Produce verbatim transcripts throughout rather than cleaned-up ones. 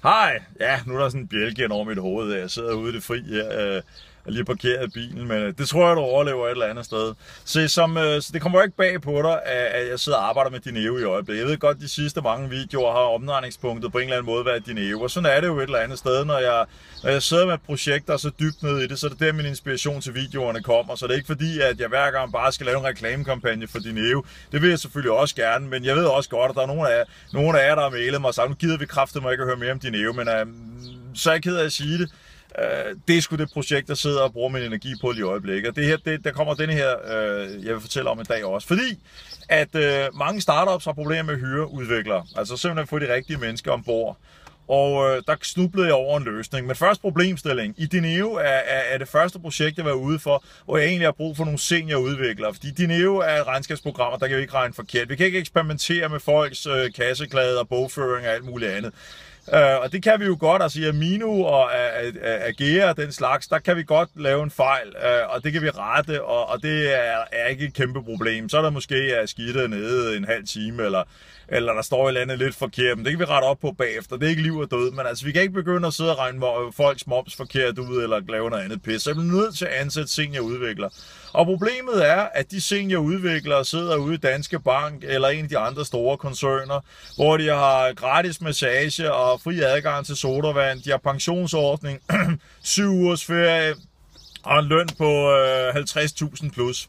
Hej! Ja, nu er der sådan en bjælke ind over mit hoved. Jeg sidder ude i det fri her. Øh, jeg lige parkeret bilen, men det tror jeg, du overlever et eller andet sted. Så, som, øh, så det kommer jo ikke bag på dig, at jeg sidder og arbejder med Dineo i øjeblikket. Jeg ved godt, de sidste mange videoer har omdrejningspunktet på en eller anden måde været Dineo. Og sådan er det jo et eller andet sted, når jeg, når jeg sidder med et projekt, der er så dybt ned i det, så er det der, min inspiration til videoerne kommer. Så det er ikke fordi, at jeg hver gang bare skal lave en reklamekampagne for Dineo. Det vil jeg selvfølgelig også gerne, men jeg ved også godt, at der er nogle af, nogle af jer, der har mailet mig og sagt, nu gider vi kraftedeme ikke at høre mere om Dineo, men øh, så er jeg ked af at sige det. Uh, det er sgu det projekt, der sidder og bruger min energi på i øjeblikket. Og det her, det, der kommer denne her, uh, jeg vil fortælle om i dag også. Fordi at uh, mange startups har problemer med at hyre udviklere. Altså simpelthen få de rigtige mennesker ombord. Og uh, der snublede jeg over en løsning. Men først problemstilling. I Dineo er, er, er det første projekt, jeg var ude for, hvor jeg egentlig har brug for nogle seniorudviklere. Fordi Dineo er et regnskabsprogram, og der kan vi ikke regne forkert. Vi kan ikke eksperimentere med folks uh, kasseklade og bogføring og alt muligt andet. Uh, og det kan vi jo godt, altså i Amino og Agera og den slags, der kan vi godt lave en fejl, uh, og det kan vi rette, og, og det er, er ikke et kæmpe problem. Så er der måske er skidtet nede en halv time, eller, eller der står et eller andet lidt forkert, men det kan vi rette op på bagefter. Det er ikke liv og død, men altså vi kan ikke begynde at sidde og regne folks moms forkert ud, eller lave noget andet pis. Så jeg bliver nødt til at ansætte seniorudviklere. Og problemet er, at de seniorudviklere sidder ude i Danske Bank eller en af de andre store koncerner, hvor de har gratis massage og fri adgang til sodavand, de har pensionsordning, syv ugers ferie og en løn på øh, halvtreds tusind plus.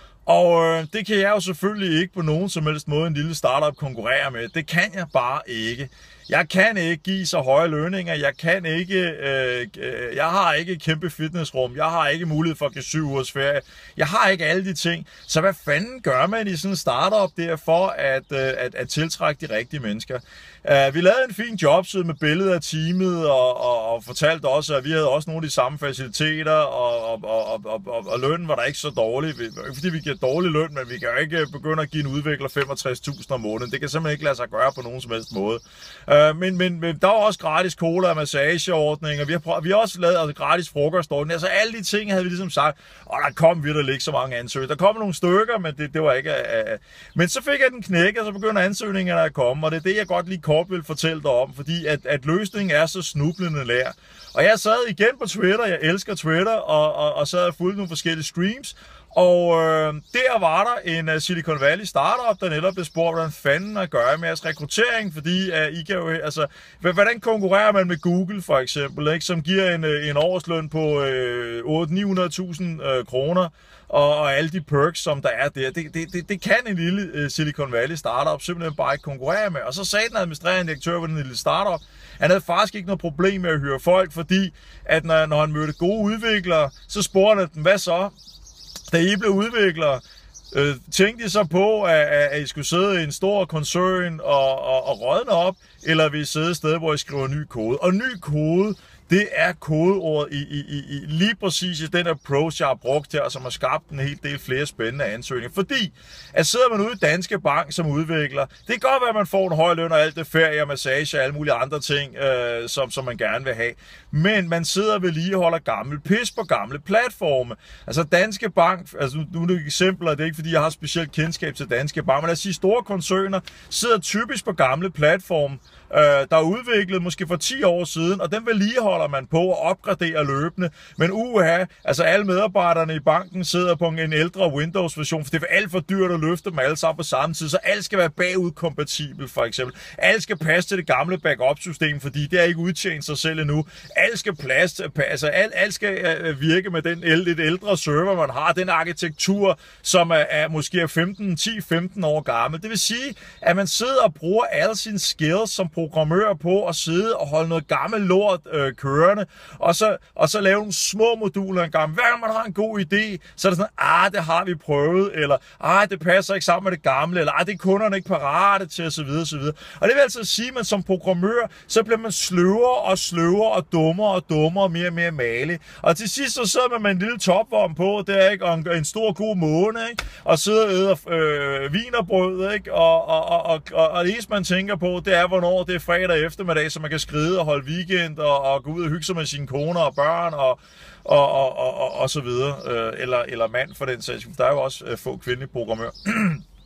Og øh, det kan jeg jo selvfølgelig ikke på nogen som helst måde en lille startup konkurrere med. Det kan jeg bare ikke. Jeg kan ikke give så høje lønninger, jeg kan ikke, øh, øh, jeg har ikke et kæmpe fitnessrum, jeg har ikke mulighed for at give syv ugers ferie, jeg har ikke alle de ting. Så hvad fanden gør man i sådan en startup der for at, øh, at, at tiltrække de rigtige mennesker? Uh, vi lavede en fin jobside med billeder af teamet og, og, og fortalte også, at vi havde også nogle af de samme faciliteter, og, og, og, og, og, og lønnen var der ikke så dårlig. Ikke fordi vi giver dårlig løn, men vi kan jo ikke begynde at give en udvikler femogtres tusind om måneden. Det kan simpelthen ikke lade sig gøre på nogen som helst måde. Uh, men, men, men der var også gratis cola og massageordninger. Vi har, vi har også lavet altså, gratis frokostordning. Altså alle de ting havde vi ligesom sagt, og der kom virkelig ikke så mange ansøgninger. Der kom nogle stykker, men det, det var ikke... Uh, uh. Men så fik jeg den knække, og så begynder ansøgningerne at komme, og det er det, jeg godt lige kort vil fortælle dig om, fordi at, at løsningen er så snublende lær. Og jeg sad igen på Twitter, jeg elsker Twitter, og, og, og sad og fulgte nogle forskellige streams, og øh, der var der en uh, Silicon Valley startup, der netop blev spurgt, hvordan fanden at gøre med jeres rekruttering, fordi uh, I kan jo, altså, hvordan konkurrerer man med Google for eksempel, ikke, som giver en, en årsløn på øh, otte hundrede til ni hundrede tusind øh, kroner, og, og alle de perks, som der er der. Det, det, det, det kan en lille uh, Silicon Valley startup simpelthen bare ikke konkurrere med. Og så sagde den administrerende direktør på den lille startup, han havde faktisk ikke noget problem med at hyre folk, fordi at når, når han mødte gode udviklere, så spurgte han dem, hvad så? Da I blev udviklere, øh, tænkte I så på, at, at I skulle sidde i en stor koncern og, og, og rådne op, eller vil I sidde et sted, hvor I skriver ny kode? Og ny kode, det er kodeordet i, i, i, i lige præcis i den approach, jeg har brugt her, og som har skabt en hel del flere spændende ansøgninger. Fordi, at sidder man ude i Danske Bank som udvikler, det kan godt være, at man får en høj løn og alt det ferie og massage og alle mulige andre ting, øh, som, som man gerne vil have. Men man sidder og vedligeholder gammel pis på gamle platforme. Altså Danske Bank, altså nu er det et eksempel, og det er ikke fordi, jeg har specielt kendskab til Danske Bank, men lad os sige, store koncerner sidder typisk på gamle platforme, øh, der er udviklet måske for ti år siden, og den vedligeholder man på og opgraderer løbende. Men uha, altså alle medarbejderne i banken sidder på en ældre Windows-version, for det er alt for dyrt at løfte dem alle sammen på samme tid, så alt skal være bagudkompatibel for eksempel. Alt skal passe til det gamle backup-system, fordi det er ikke udtjent sig selv endnu. Alt skal plads, altså alt, alt skal virke med den lidt ældre server, man har, den arkitektur, som er, er måske femten, ti femten år gammel. Det vil sige, at man sidder og bruger alle sine skills som programmør på at sidde og holde noget gammel lort øh, kørende, og så, og så lave nogle små moduler en gang. Hver gang man har en god idé, så er det sådan, ah, det har vi prøvet, eller ah, det passer ikke sammen med det gamle, eller ah, det er kunderne ikke parate til, og så videre, og så videre. Og det vil altså sige, at man som programmør, så bliver man sløvere og sløvere og dummere og dummere og mere og mere malig. Og til sidst så sidder man med en lille topvarm på, det er ikke, og en, en stor god måne, ikke? Og sidder og æder øh, vinerbrød, ikke? Og, og, og, og, og, og det eneste, man tænker på, det er, hvornår det er fredag eftermiddag, så man kan skride og holde weekend og, og gå ud og hygge sig med sine koner og børn og, og, og, og, og, og så videre. Øh, eller, eller mand for den sags. Der er jo også øh, få kvindelige programmører.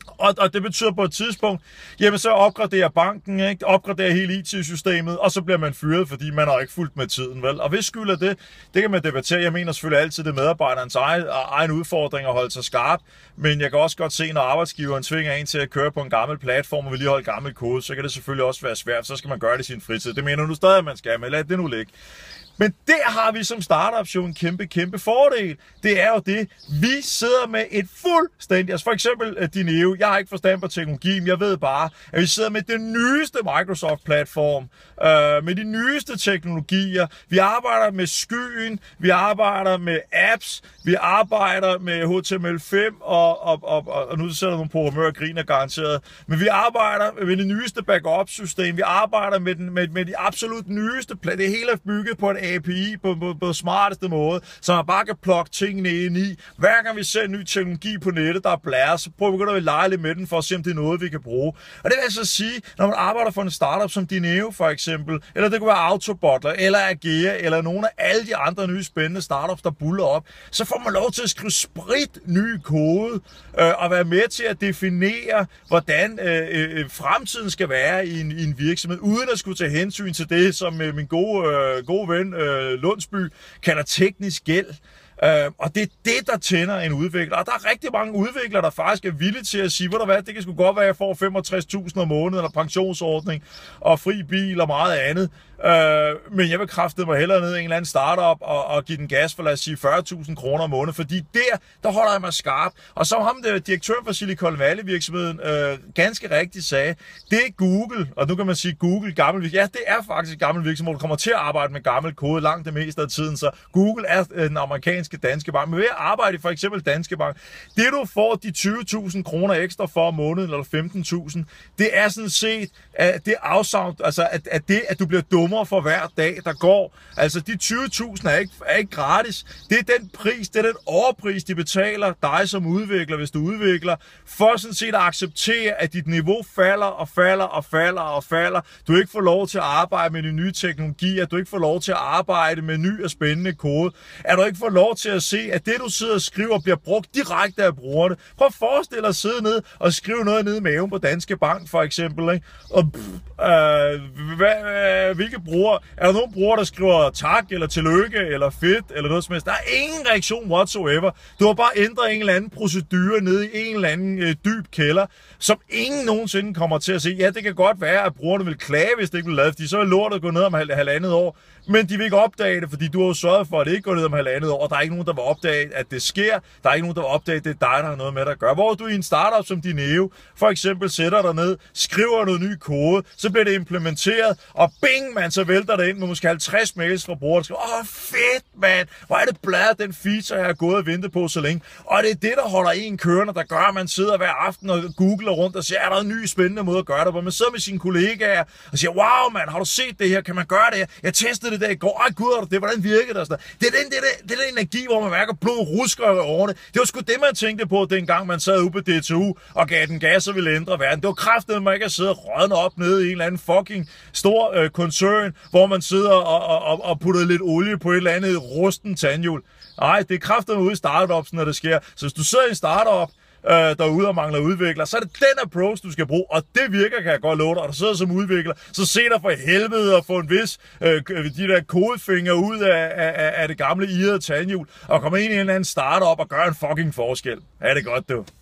Og, og det betyder på et tidspunkt, jamen så opgraderer banken, ikke? Opgraderer hele I T-systemet, og så bliver man fyret, fordi man har ikke fulgt med tiden, vel? Og hvis skyld er det, det kan man debattere. Jeg mener selvfølgelig altid, det er medarbejderens egen, egen udfordring at holde sig skarp, men jeg kan også godt se, når arbejdsgiveren tvinger en til at køre på en gammel platform og vedligeholde gammel kode, så kan det selvfølgelig også være svært, så skal man gøre det i sin fritid. Det mener du stadig, at man skal, men lad det nu ligge. Men der har vi som startups jo en kæmpe, kæmpe fordel. Det er jo det, vi sidder med et fuldstændigt, altså for eksempel Dineo, jeg har ikke forstand på teknologi, men jeg ved bare, at vi sidder med den nyeste Microsoft-platform, øh, med de nyeste teknologier. Vi arbejder med skyen, vi arbejder med apps, vi arbejder med H T M L fem, og, og, og, og, og nu sætter nogle programmører og griner garanteret, men vi arbejder med det nyeste backup-system, vi arbejder med, den, med, med de absolut nyeste, det hele er bygget på en A P I på, på, på smarteste måde, så man bare kan plukke tingene ind i. Hver gang vi ser ny teknologi på nettet, der er blære, så prøver vi at lege lidt med den for at se, om det er noget, vi kan bruge. Og det vil altså sige, når man arbejder for en startup som Dineo for eksempel, eller det kunne være Autobottler, eller Agea, eller nogle af alle de andre nye spændende startups, der buller op, så får man lov til at skrive sprit ny kode, øh, og være med til at definere, hvordan øh, øh, fremtiden skal være i en, i en virksomhed, uden at skulle tage hensyn til det, som øh, min gode, øh, gode ven øh, Lundsby kalder teknisk gæld. Uh, og det er det, der tænder en udvikler. Og der er rigtig mange udviklere, der faktisk er villige til at sige, ved du hvad, det kan sgu godt være, at jeg får femogtres tusind om måneden, eller pensionsordning, og fri bil og meget andet. Uh, men jeg vil kraftede mig hellere ned i en eller anden startup og, og give den gas for, lad os sige, fyrre tusind kroner om måneden, fordi der, der holder jeg mig skarp. Og så ham, der direktøren for Silicon Valley virksomheden, uh, ganske rigtigt sagde, det er Google, og nu kan man sige Google gammel virksomhed. Ja, det er faktisk gammel virksomhed, du kommer til at arbejde med gammel kode langt det meste af tiden, så Google er uh, den amerikanske Danske Bank. Men ved at arbejde i for eksempel Danske Bank, det du får de tyve tusind kroner ekstra for om måneden, eller femten tusind, det er sådan set, at det afsavn, altså at, at det, at du bliver dummere for hver dag, der går. Altså de tyve tusind er ikke, er ikke gratis. Det er den pris, det er den overpris, de betaler dig som udvikler, hvis du udvikler, for sådan set at acceptere, at dit niveau falder og falder og falder og falder. Du ikke får lov til at arbejde med de nye teknologier, du ikke får lov til at arbejde med ny og spændende kode, at du ikke får lov til at se, at det du sidder og skriver bliver brugt direkte af brugerne. Prøv at forestille dig at sidde ned og skrive noget nede i maven på Danske Bank for eksempel, ikke? Og pff, øh, hvad, øh, hvilke brugere? Er der nogen brugere, der skriver tak eller tillykke eller fedt eller noget som helst? Der er ingen reaktion whatsoever. Du har bare ændret en eller anden procedure nede i en eller anden øh, dyb kælder, som ingen nogensinde kommer til at se. Ja, det kan godt være, at brugerne vil klage, hvis det ikke bliver lavet, fordi så er lortet gået ned om halv, halvandet år. Men de vil ikke opdage det, fordi du har jo sørget for, at det ikke går ned om halvandet år, og der er ikke nogen, der vil opdage, at det sker. Der er ikke nogen, der vil opdage, at det er dig, der har noget med det at gøre. Hvor du i en startup som Dineo for eksempel sætter dig ned, skriver noget ny kode, så bliver det implementeret, og bing, man, så vælter det ind med måske halvtreds mails fra brugere, der skriver, åh, fedt, mand, hvor er det bladet, den feature, jeg har gået og ventet på så længe. Og det er det, der holder en kørende, der gør, at man sidder hver aften og googler rundt og siger, er der en ny spændende måde at gøre det, hvor man sidder med sine kollegaer og siger, wow, mand, har du set det her, kan man gøre det her? Jeg testede det der i går, ej gud, det, hvordan virkede det? Det er den, det, det, det er den energi, hvor man mærker blod rusker over det. Det var sgu det, man tænkte på, dengang man sad ude på D T U og gav den gas og ville ændre verden. Det var kraftedeme, man ikke at sidde og rådne op nede i en eller anden fucking stor øh, koncern, hvor man sidder og, og, og putter lidt olie på et eller andet rusten tandhjul. Nej, det er kraftedeme ude i startups, når det sker. Så hvis du sidder i en startup, øh, derude og mangler udvikler, så er det den approach, du skal bruge, og det virker, kan jeg godt love dig, og du sidder som udvikler, så se dig for helvede og få en vis, øh, de der kodefinger ud af, af, af det gamle irrede tandhjul, og komme ind i en eller anden startup og gøre en fucking forskel. Er det godt, du?